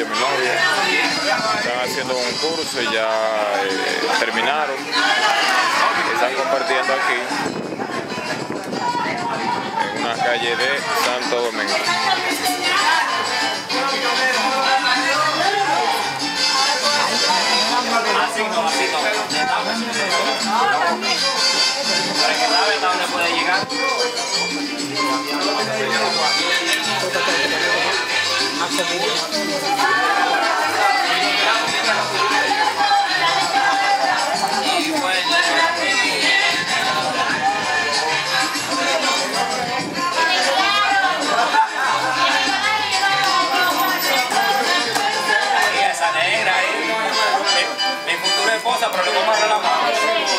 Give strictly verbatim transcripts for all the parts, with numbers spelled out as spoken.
mi novia. Están haciendo un curso y ya eh, terminaron. Están compartiendo aquí en una calle de Santo Domingo. Así no, así no. Para que sabe hasta dónde puede llegar. Y esa negra ahí, mi futura esposa, pero le voy a amarrar la mano.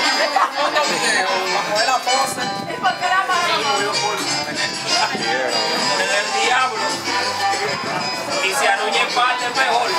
Bajo la pose. ¿Y por qué la mano? El diablo. Y si aruñe parte mejor.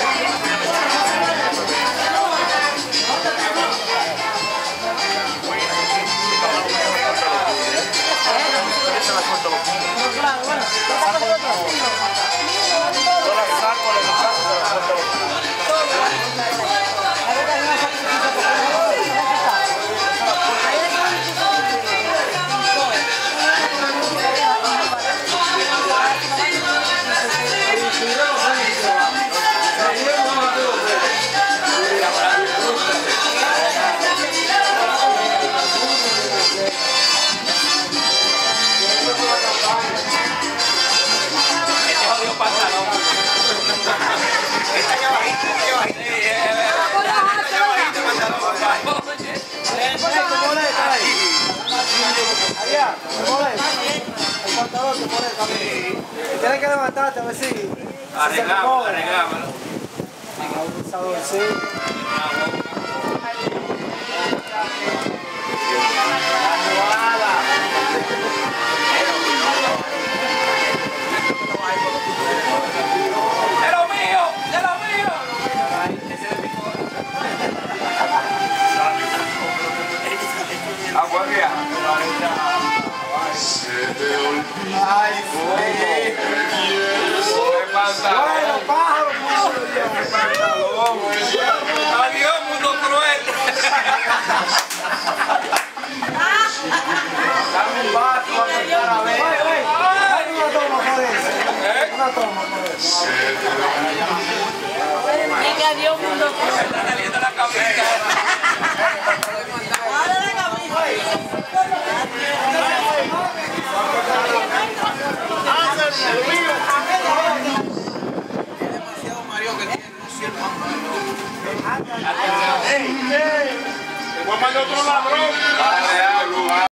Tienes que levantarte a ver si... Arreglamos, arreglámoslo. ¡De lo mío! ¡De lo mío! Agua mía. Ay, sí. Bueno, pájaro, ¡Adiós, mundo cruel! Dame un vaso para empezar a ver. Dame una toma por eso. Una toma por eso. Venga, Dios, mundo cruel. Está saliendo la camisa. Ahora la camisa. Ey, ey. Te voy a mandar otro ladrón.